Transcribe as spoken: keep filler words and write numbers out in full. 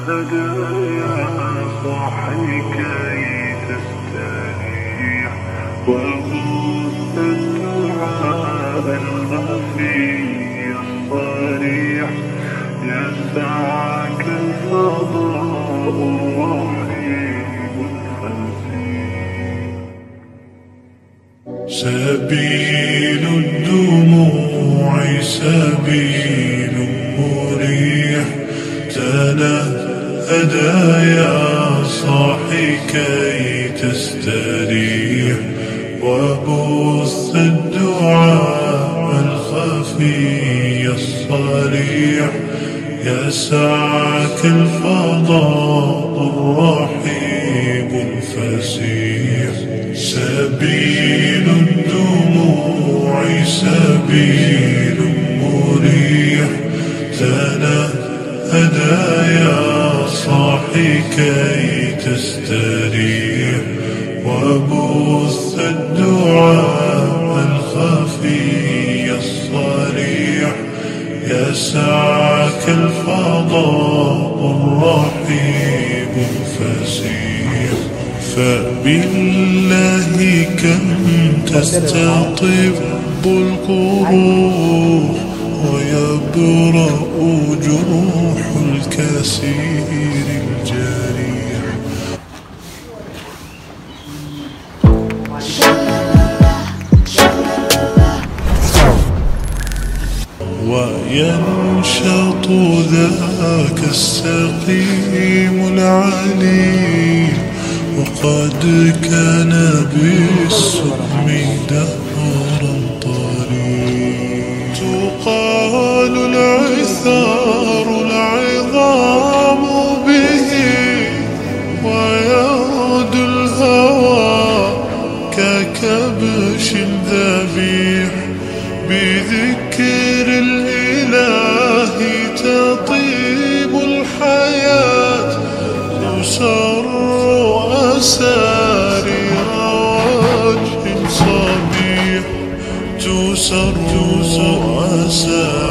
هدايا صاحي كي تستريح وغص الدعاء الخفي الصريح يسعك الفضاء الرحيم الفسيح. سبيل الدموع سبيل مريح تنهدى يا صاحي كي تستريح وبث الدعاء الخفي الصريح يسعك الفضاء الرحيب الفسيح. سبيل الدموع سبيل مريح تنهدى يا صاحي كي تستريح وبث الدعاء الخفي الصريح يسعك الفضاء الرحيب الفسيح. فبالله كم تستطب القروح ويبرأ جروح الكثير الجريح. وينشط ذاك السقيم العليل وقد كان بالسم دهرا طريق. تقال العثار العظام به ويعود الهوى ككبش ذبيح. بذكر الإله تطيب الحياة تسر أسارير وجه صبيح تسر أسارير